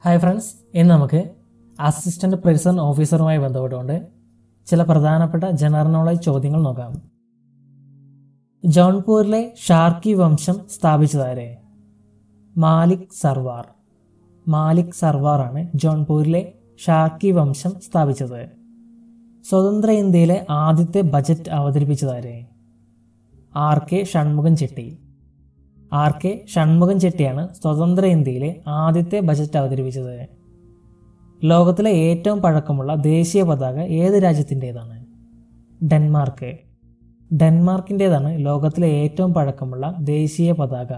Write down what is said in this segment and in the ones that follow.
Hi friends, ഇന്ന് നമുക്ക് assistant prison ഓഫീസറുമായി ബന്ധപ്പെട്ടുകൊണ്ട് ചില പ്രധാനപ്പെട്ട ജനറൽ നോളജ് ചോദ്യങ്ങൾ നോക്കാം. ജൗൺപൂരിലെ ഷാർക്കി വംശം സ്ഥാപിച്ചതാരെ? മാലിക് സർവാർ. മാലിക് സർവാർ ആണ് ജൗൺപൂരിലെ ഷാർക്കി വംശം സ്ഥാപിച്ചത്. സ്വതന്ത്ര ഇന്ത്യയിലെ ആദ്യത്തെ ബജറ്റ് അവതരിപ്പിച്ചതാരെ? R K Shanmukham Chetty. R K Shanmukham ചെട്ടിയാണ് സ്വതന്ത്ര ഇന്ത്യയിലെ ആദ്യത്തെ ബജറ്റ് അവതരിപ്പിച്ചത്. ലോകത്തിലെ ഏറ്റവും പഴക്കമുള്ള ദേശീയ പതാക ഏത് രാജ്യത്തിൻ്റെതാണ്? ഡെൻമാർക്ക്. ഡെൻമാർക്കിൻ്റെതാണ് ലോകത്തിലെ ഏറ്റവും പഴക്കമുള്ള ദേശീയ പതാക.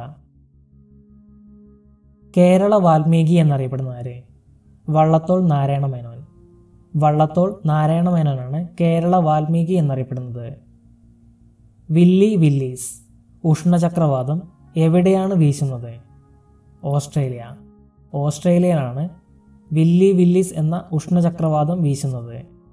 കേരള വാൽമീകി എന്നറിയപ്പെടുന്ന ആര്? വള്ളത്തോൾ നാരായണ മേനോൻ. വള്ളത്തോൾ നാരായണ മേനോനാണ് കേരള വാൽമീകി എന്നറിയപ്പെടുന്നത്. വില്ലി വില്ലീസ് ഉഷ്ണചക്രവാതം എവിടെയാണ് വീശുന്നത്? ഓസ്ട്രേലിയ. ഓസ്ട്രേലിയയിലാണ് വില്ലി വില്ലീസ് എന്ന ഉഷ്ണചക്രവാതം വീശുന്നത്.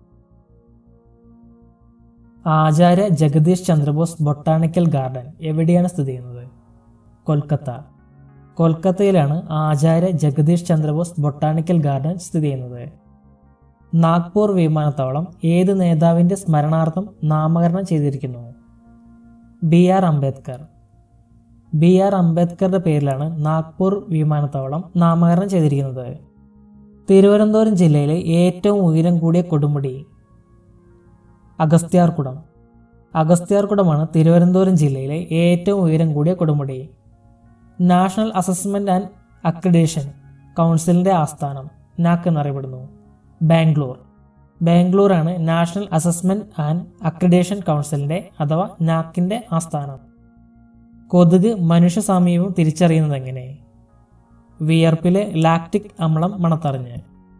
ആചാര്യ ജഗദീഷ് ചന്ദ്രബോസ് ബൊട്ടാണിക്കൽ ഗാർഡൻ എവിടെയാണ് സ്ഥിതി ചെയ്യുന്നത്? കൊൽക്കത്ത. കൊൽക്കത്തയിലാണ് ആചാര്യ ജഗദീഷ് ചന്ദ്രബോസ് ബൊട്ടാണിക്കൽ ഗാർഡൻ സ്ഥിതി ചെയ്യുന്നത്. നാഗ്പൂർ വിമാനത്താവളം ഏത് നേതാവിൻ്റെ സ്മരണാർത്ഥം നാമകരണം ചെയ്തിരിക്കുന്നു? B R Ambedkar. B R അംബേദ്കറുടെ പേരിലാണ് നാഗ്പൂർ വിമാനത്താവളം നാമകരണം ചെയ്തിരിക്കുന്നത്. തിരുവനന്തപുരം ജില്ലയിലെ ഏറ്റവും ഉയരം കൂടിയ കൊടുമുടി? അഗസ്ത്യാർകുടം. അഗസ്ത്യാർകുടമാണ് തിരുവനന്തപുരം ജില്ലയിലെ ഏറ്റവും ഉയരം കൂടിയ കൊടുമുടി. നാഷണൽ അസസ്മെന്റ് ആൻഡ് അക്രഡിറ്റേഷൻ കൗൺസിലിന്റെ ആസ്ഥാനം നാക് എന്നറിയപ്പെടുന്നു. ബാംഗ്ലൂർ. ബാംഗ്ലൂരാണ് നാഷണൽ അസസ്മെന്റ് ആൻഡ് അക്രഡിറ്റേഷൻ കൗൺസിലിന്റെ അഥവാ നാക്കിന്റെ ആസ്ഥാനം. കൊതുക് മനുഷ്യ സാമീപ്യം തിരിച്ചറിയുന്നത് എങ്ങനെ? വിയർപ്പിലെ ലാക്റ്റിക് അമ്ലം മണത്തറിഞ്ഞ്.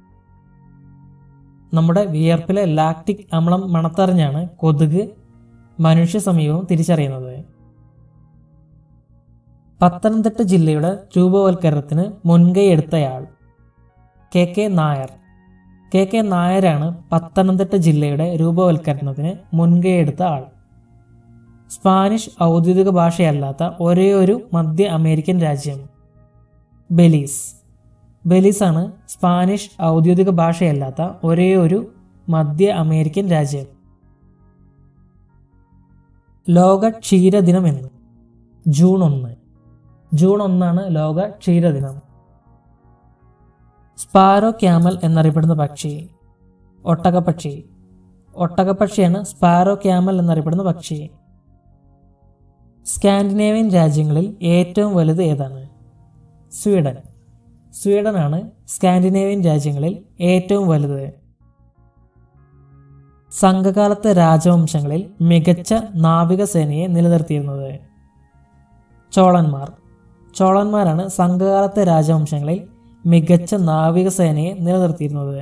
നമ്മുടെ വിയർപ്പിലെ ലാക്റ്റിക് അമ്ലം മണത്തറിഞ്ഞാണ് കൊതുക് മനുഷ്യ സമീപം തിരിച്ചറിയുന്നത്. പത്തനംതിട്ട ജില്ലയുടെ രൂപവൽക്കരണത്തിന് മുൻകൈ എടുത്തയാൾ? K K Nair. K K നായരാണ് പത്തനംതിട്ട ജില്ലയുടെ രൂപവൽക്കരണത്തിന് മുൻകൈ എടുത്ത ആൾ. സ്പാനിഷ് ഔദ്യോഗിക ഭാഷയല്ലാത്ത ഒരേയൊരു മധ്യ അമേരിക്കൻ രാജ്യം? ബെലീസ്. ബെലീസാണ് സ്പാനിഷ് ഔദ്യോഗിക ഭാഷയല്ലാത്ത ഒരേയൊരു മധ്യ അമേരിക്കൻ രാജ്യം. ലോക ക്ഷീരദിനം എന്ന്? ജൂൺ 1. ജൂൺ 1 ലോക ക്ഷീരദിനം. സ്പാരോ ക്യാമൽ എന്നറിയപ്പെടുന്ന പക്ഷി? ഒട്ടകപ്പക്ഷി. ഒട്ടകപ്പക്ഷിയാണ് സ്പാരോ ക്യാമൽ എന്നറിയപ്പെടുന്ന പക്ഷി. സ്കാൻഡിനേവിയൻ രാജ്യങ്ങളിൽ ഏറ്റവും വലുത് ഏതാണ്? സ്വീഡൻ. സ്വീഡനാണ് സ്കാൻഡിനേവിയൻ രാജ്യങ്ങളിൽ ഏറ്റവും വലുത്. സംഘകാലത്തെ രാജവംശങ്ങളിൽ മികച്ച നാവികസേനയെ നിലനിർത്തിയിരുന്നത്? ചോളന്മാർ. ചോളന്മാരാണ് സംഘകാലത്തെ രാജവംശങ്ങളിൽ മികച്ച നാവികസേനയെ നിലനിർത്തിയിരുന്നത്.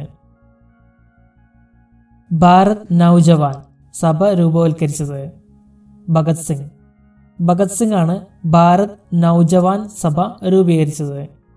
ഭാരത് നൗജവാൻ സഭ രൂപവൽക്കരിച്ചത്? ഭഗത് സിംഗ്. ഭഗത് സിംഗ് ആണ് ഭാരത് നൗജവാൻ സഭ രൂപീകരിച്ചത്.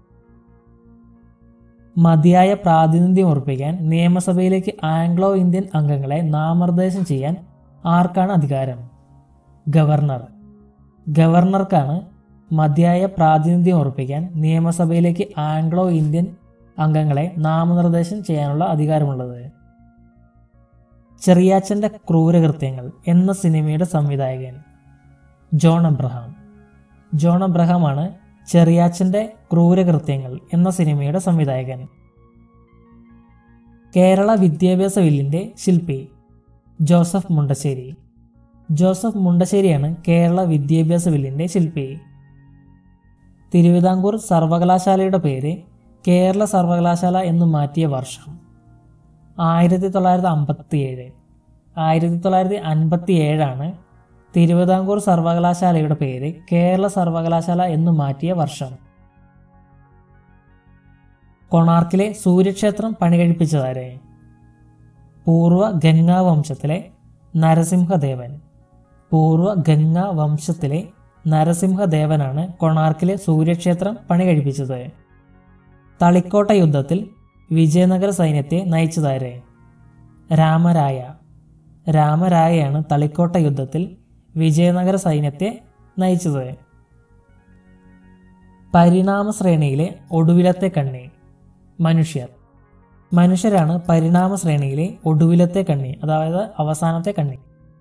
മതിയായ പ്രാതിനിധ്യം ഉറപ്പിക്കാൻ നിയമസഭയിലേക്ക് ആംഗ്ലോ ഇന്ത്യൻ അംഗങ്ങളെ നാമനിർദ്ദേശം ചെയ്യാൻ ആർക്കാണ് അധികാരം? ഗവർണർ. ഗവർണർക്കാണ് മതിയായ പ്രാതിനിധ്യം ഉറപ്പിക്കാൻ നിയമസഭയിലേക്ക് ആംഗ്ലോ ഇന്ത്യൻ അംഗങ്ങളെ നാമനിർദ്ദേശം ചെയ്യാനുള്ള അധികാരമുള്ളത്. ചെറിയാച്ചന്റെ ക്രൂരകൃത്യങ്ങൾ എന്ന സിനിമയുടെ സംവിധായകൻ? ജോൺ അബ്രഹാം. ജോൺ അബ്രഹാമാണ് ചെറിയാച്ചന്റെ ക്രൂരകൃത്യങ്ങൾ എന്ന സിനിമയുടെ സംവിധായകൻ. കേരള വിദ്യാഭ്യാസ ബില്ലിന്റെ ശില്പി? ജോസഫ് മുണ്ടശ്ശേരി. ജോസഫ് മുണ്ടശ്ശേരിയാണ് കേരള വിദ്യാഭ്യാസ ബില്ലിന്റെ ശില്പി. തിരുവിതാംകൂർ സർവകലാശാലയുടെ പേര് കേരള സർവകലാശാല എന്ന് മാറ്റിയ വർഷം? 1957. 1957 തിരുവിതാംകൂർ സർവകലാശാലയുടെ പേര് കേരള സർവകലാശാല എന്ന് മാറ്റിയ വർഷം. കൊണാർക്കിലെ സൂര്യക്ഷേത്രം പണികഴിപ്പിച്ചതാരെ? പൂർവ ഗംഗാ വംശത്തിലെ നരസിംഹദേവൻ. പൂർവ ഗംഗാ വംശത്തിലെ നരസിംഹദേവനാണ് കൊണാർക്കിലെ സൂര്യക്ഷേത്രം പണികഴിപ്പിച്ചത്. തളിക്കോട്ട യുദ്ധത്തിൽ വിജയനഗര സൈന്യത്തെ നയിച്ചതാരെ? രാമരായ. രാമരായയാണ് തളിക്കോട്ട യുദ്ധത്തിൽ വിജയനഗര സൈന്യത്തെ നയിച്ചത്. പരിണാമ ശ്രേണിയിലെ ഒടുവിലത്തെ കണ്ണി? മനുഷ്യർ. മനുഷ്യരാണ് പരിണാമ ശ്രേണിയിലെ ഒടുവിലത്തെ കണ്ണി, അതായത് അവസാനത്തെ കണ്ണി.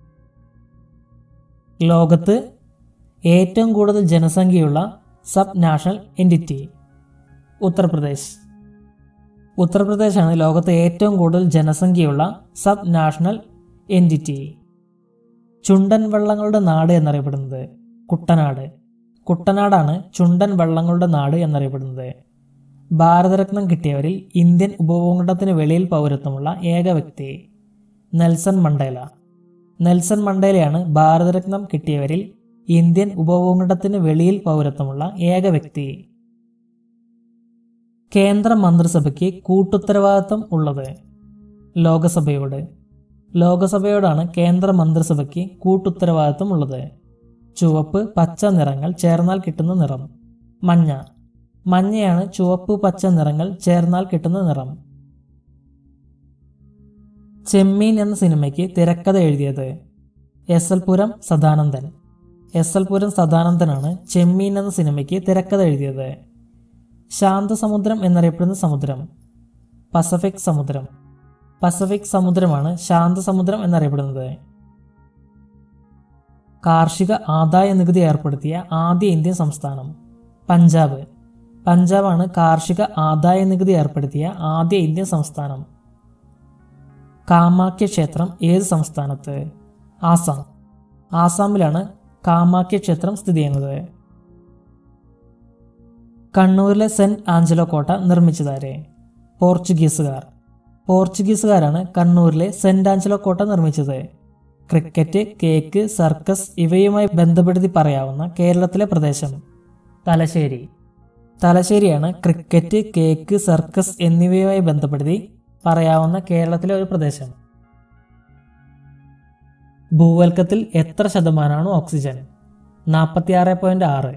ലോകത്ത് ഏറ്റവും കൂടുതൽ ജനസംഖ്യയുള്ള സബ് നാഷണൽ എൻറ്റിറ്റി ഉത്തർപ്രദേശ്. ഉത്തർപ്രദേശാണ് ലോകത്തെ ഏറ്റവും കൂടുതൽ ജനസംഖ്യയുള്ള സബ് നാഷണൽ എൻറ്റിറ്റി. ചുണ്ടൻ വള്ളങ്ങളുടെ നാട് എന്നറിയപ്പെടുന്നത് കുട്ടനാട്. കുട്ടനാടാണ് ചുണ്ടൻ വള്ളങ്ങളുടെ നാട് എന്നറിയപ്പെടുന്നത്. ഭാരതരത്നം കിട്ടിയവരിൽ ഇന്ത്യൻ ഉപഭൂഖണ്ഡത്തിന് വെളിയിൽ പൗരത്വമുള്ള ഏക വ്യക്തി നെൽസൺ മണ്ടേല. നെൽസൺ മണ്ടേലയാണ് ഭാരതരത്നം കിട്ടിയവരിൽ ഇന്ത്യൻ ഉപഭൂഖണ്ഡത്തിന് വെളിയിൽ പൗരത്വമുള്ള ഏക വ്യക്തി. കേന്ദ്ര മന്ത്രിസഭയ്ക്ക് കൂട്ടുത്തരവാദിത്വം ഉള്ളത് ലോകസഭയോട്. ലോകസഭയോടാണ് കേന്ദ്ര മന്ത്രിസഭയ്ക്ക് കൂട്ടുത്തരവാദിത്വം ഉള്ളത്. ചുവപ്പ് പച്ച നിറങ്ങൾ ചേർന്നാൽ കിട്ടുന്ന നിറം മഞ്ഞ. മഞ്ഞയാണ് ചുവപ്പ് പച്ച നിറങ്ങൾ ചേർന്നാൽ കിട്ടുന്ന നിറം. ചെമ്മീൻ എന്ന സിനിമയ്ക്ക് തിരക്കഥ എഴുതിയത് എസ്.എൽ. പുരം സദാനന്ദൻ. എസ്.എൽ. പുരം സദാനന്ദനാണ് ചെമ്മീൻ എന്ന സിനിമയ്ക്ക് തിരക്കഥ എഴുതിയത്. ശാന്തസമുദ്രം എന്നറിയപ്പെടുന്ന സമുദ്രം പസഫിക് സമുദ്രം. പസഫിക് സമുദ്രമാണ് ശാന്തസമുദ്രം എന്നറിയപ്പെടുന്നത്. കാർഷിക ആദായ നികുതി ഏർപ്പെടുത്തിയ ആദ്യ ഇന്ത്യൻ സംസ്ഥാനം പഞ്ചാബ്. പഞ്ചാബാണ് കാർഷിക ആദായ നികുതി ഏർപ്പെടുത്തിയ ആദ്യ ഇന്ത്യൻ സംസ്ഥാനം. കാമാഖ്യ ക്ഷേത്രം ഏത് സംസ്ഥാനത്ത്? ആസാം. ആസാമിലാണ് കാമാഖ്യ ക്ഷേത്രം സ്ഥിതി ചെയ്യുന്നത്. കണ്ണൂരിലെ സെന്റ് ആഞ്ചലോ കോട്ട നിർമ്മിച്ചതാരെ? പോർച്ചുഗീസുകാർ. പോർച്ചുഗീസുകാരാണ് കണ്ണൂരിലെ സെന്റ് ആഞ്ചലോ കോട്ട നിർമ്മിച്ചത്. ക്രിക്കറ്റ്, കേക്ക്, സർക്കസ് ഇവയുമായി ബന്ധപ്പെടുത്തി പറയാവുന്ന കേരളത്തിലെ പ്രദേശം തലശ്ശേരി. തലശ്ശേരിയാണ് ക്രിക്കറ്റ്, കേക്ക്, സർക്കസ് എന്നിവയുമായി ബന്ധപ്പെടുത്തി പറയാവുന്ന കേരളത്തിലെ ഒരു പ്രദേശം. ഭൂവൽക്കത്തിൽ എത്ര ശതമാനമാണ് ഓക്സിജൻ? 46.6.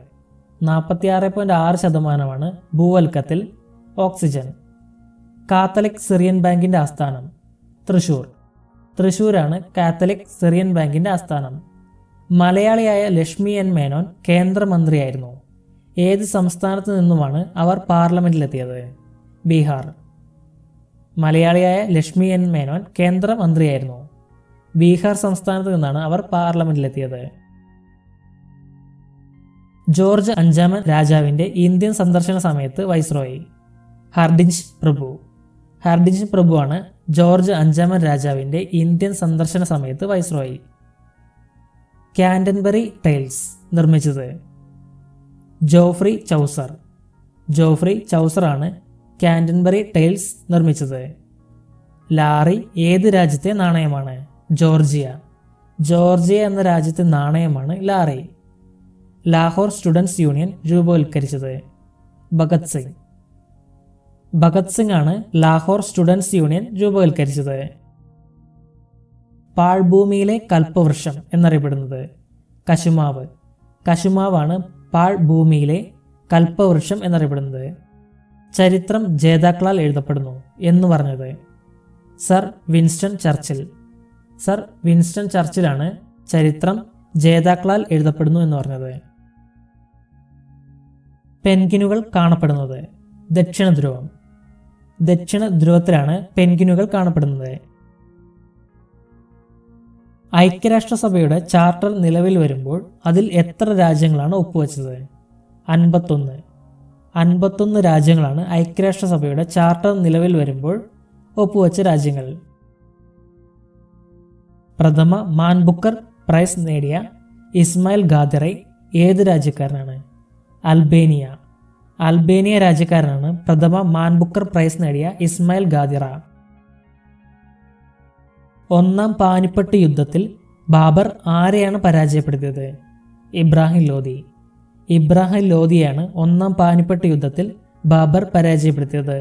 46.6% ഭൂവൽക്കത്തിൽ ഓക്സിജൻ. കാത്തലിക് സിറിയൻ ബാങ്കിന്റെ ആസ്ഥാനം തൃശൂർ. തൃശൂരാണ് കാത്തലിക് സിറിയൻ ബാങ്കിന്റെ ആസ്ഥാനം. മലയാളിയായ ലക്ഷ്മി എൻ മേനോൻ കേന്ദ്രമന്ത്രിയായിരുന്നു. ഏത് സംസ്ഥാനത്ത് നിന്നുമാണ് അവർ പാർലമെന്റിലെത്തിയത്? ബീഹാർ. മലയാളിയായ ലക്ഷ്മി എൻ മേനോൻ കേന്ദ്രമന്ത്രിയായിരുന്നു. ബീഹാർ സംസ്ഥാനത്ത് നിന്നാണ് അവർ പാർലമെന്റിലെത്തിയത്. ജോർജ് അഞ്ചാമൻ രാജാവിന്റെ ഇന്ത്യൻ സന്ദർശന സമയത്ത് വൈസ്രോയി ഹർഡിഞ്ച് പ്രഭു. ഹർഡിഞ്ച് പ്രഭുവാണ് ജോർജ് അഞ്ചാമൻ രാജാവിന്റെ ഇന്ത്യൻ സന്ദർശന സമയത്ത് വൈസ്രോയി. കാൻറ്റർബറി ടൈൽസ് നിർമ്മിച്ചത് ജോഫ്രി ചൗസർ. ജോഫ്രി ചൗസറാണ് കാൻറ്റർബറി ടൈൽസ് നിർമ്മിച്ചത്. ലാറി ഏത് രാജ്യത്തെ നാണയമാണ്? ജോർജിയ. ജോർജിയ എന്ന രാജ്യത്തെ നാണയമാണ് ലാറി. ലാഹോർ സ്റ്റുഡൻസ് യൂണിയൻ രൂപവത്കരിച്ചത് ഭഗത് സിംഗ്. ഭഗത് സിംഗ് ആണ് ലാഹോർ സ്റ്റുഡൻസ് യൂണിയൻ രൂപവത്കരിച്ചത്. പാഴ്ഭൂമിയിലെ കൽപ്പവൃക്ഷം എന്നറിയപ്പെടുന്നത് കശുമാവ്. കശുമാവാണ് പാഴ്ഭൂമിയിലെ കൽപ്പവൃക്ഷം എന്നറിയപ്പെടുന്നത്. ചരിത്രം ജേതാക്കളാൽ എഴുതപ്പെടുന്നു എന്ന് പറഞ്ഞത് sir Winston Churchill. Sir Winston ചർച്ചിലാണ് ചരിത്രം ജേതാക്കളാൽ എഴുതപ്പെടുന്നു എന്ന് പറഞ്ഞത്. പെൻഗ്വിനുകൾ കാണപ്പെടുന്നത് ദക്ഷിണ ധ്രുവം. ദക്ഷിണ ധ്രുവത്തിലാണ് പെൻഗ്വിനുകൾ കാണപ്പെടുന്നത്. ഐക്യരാഷ്ട്രസഭയുടെ ചാർട്ടർ നിലവിൽ വരുമ്പോൾ അതിൽ എത്ര രാജ്യങ്ങളാണ് ഒപ്പുവെച്ചത്? 51. 51 രാജ്യങ്ങളാണ് ഐക്യരാഷ്ട്രസഭയുടെ ചാർട്ടർ നിലവിൽ വരുമ്പോൾ ഒപ്പുവെച്ച രാജ്യങ്ങൾ. പ്രഥമ മാൻ ബുക്കർ പ്രൈസ് നേടിയ ഇസ്മായിൽ ഖാദിറെ ഏത് രാജ്യക്കാരനാണ്? അൽബേനിയ. അൽബേനിയ രാജ്യക്കാരനാണ് പ്രഥമ മാൻ ബുക്കർ പ്രൈസ് നേടിയ ഇസ്മായിൽ ഖാദിറ. ഒന്നാം പാനിപ്പട്ട് യുദ്ധത്തിൽ ബാബർ ആരെയാണ് പരാജയപ്പെടുത്തിയത്? ഇബ്രാഹിം ലോധി. ഇബ്രാഹിം ലോധിയാണ് ഒന്നാം പാനിപ്പട്ട് യുദ്ധത്തിൽ ബാബർ പരാജയപ്പെടുത്തിയത്.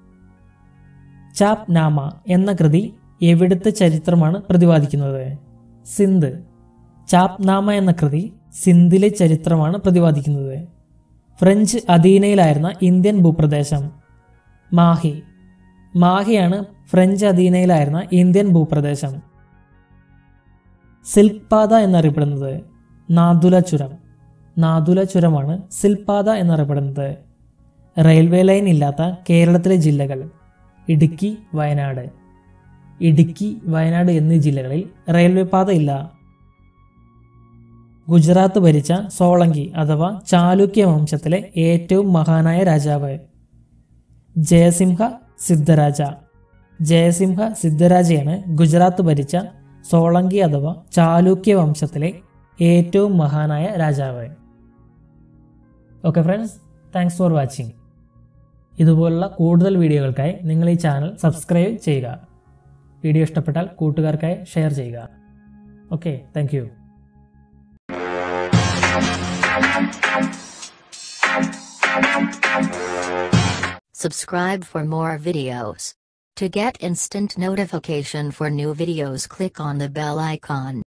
ചാപ് നാമ എന്ന കൃതി എവിടുത്തെ ചരിത്രമാണ് പ്രതിപാദിക്കുന്നത്? സിന്ധ്. ചാപ് നാമ എന്ന കൃതി സിന്ധിലെ ചരിത്രമാണ് പ്രതിപാദിക്കുന്നത്. ഫ്രഞ്ച് അധീനയിലായിരുന്ന ഇന്ത്യൻ ഭൂപ്രദേശം മാഹി. മാഹിയാണ് ഫ്രഞ്ച് അധീനയിലായിരുന്ന ഇന്ത്യൻ ഭൂപ്രദേശം. സിൽക്ക് പാത എന്നറിയപ്പെടുന്നത് നാഥുല ചുരം. നാഥുല ചുരമാണ് സിൽക്ക് പാത എന്നറിയപ്പെടുന്നത്. റെയിൽവേ ലൈൻ ഇല്ലാത്ത കേരളത്തിലെ ജില്ലകൾ: ഇടുക്കി, വയനാട്. ഇടുക്കി, വയനാട് എന്നീ ജില്ലകളിൽ റെയിൽവേ പാത ഇല്ല. ഗുജറാത്ത് ഭരിച്ച സോളങ്കി അഥവാ ചാലൂക്യ വംശത്തിലെ ഏറ്റവും മഹാനായ രാജാവ്: ജയസിംഹ സിദ്ധരാജ. ജയസിംഹ സിദ്ധരാജയാണ് ഗുജറാത്ത് ഭരിച്ച സോളങ്കി അഥവാ ചാലൂക്യ വംശത്തിലെ ഏറ്റവും മഹാനായ രാജാവ്. Okay friends, thanks for watching. ഇതുപോലുള്ള കൂടുതൽ വീഡിയോകൾക്കായി നിങ്ങൾ ഈ ചാനൽ സബ്സ്ക്രൈബ് ചെയ്യുക. വീഡിയോ ഇഷ്ടപ്പെട്ടാൽ കൂട്ടുകാർക്കായി ഷെയർ ചെയ്യുക. Okay, thank you. Subscribe for more videos. To get instant notification for new videos, click on the bell icon.